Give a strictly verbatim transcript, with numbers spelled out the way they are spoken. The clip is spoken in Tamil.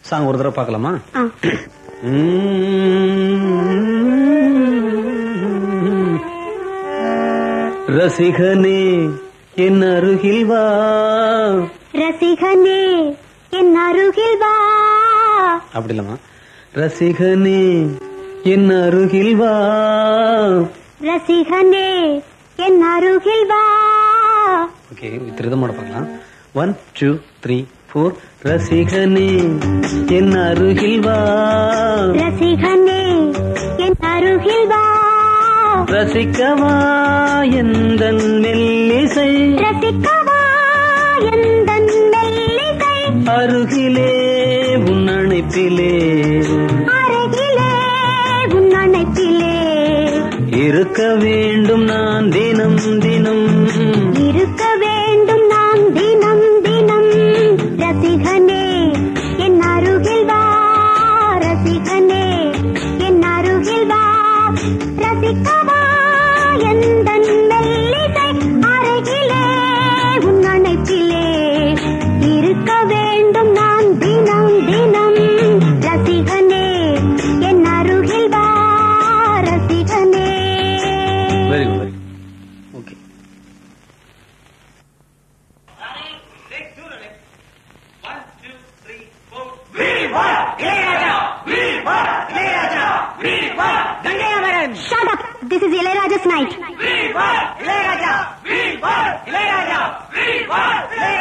சாங் ஒரு தடவை பார்க்கலாமா? ரசிகனே என் அருகில் வா, ரசிகனே என் அருகில் வா. அப்படி இல்லமா, ரசிகனே என் அருகில் வா, ரசிகனே என் அருகில் வா. ஓகே, திருதமோட பார்க்கலாம். One two three four. ரசிகனே என் அருகில் வா, ரசிகனே என் அருகில் வா. ரசிக்கவா எந்தன் மெல்லிசை, ரசிக்கவா எந்தன் மெல்லிசை. அருகிலே உன் அணைப்பிலே, அருகிலே உன் அணைப்பிலே இருக்க வேண்டும் நான் தினம் தினம், இருக்க வேண்டும் நான் தினம் தினம். ரசிகனே என் அருகில் வா, ரசிகனே என் அருகில் வா. ரசிக்கவா எந்தன் மெல்லிசை, அருகிலே உன் அணைப்பிலே இருக்க வேண்டும் நான் தினம் தினம். ரசிகனே என் அருகில் வா, ரசிகனே. Very good, very okay. Shut up! This is Ilayaraja's night. Viva Ilayaraja! Viva Ilayaraja! Viva Ilayaraja!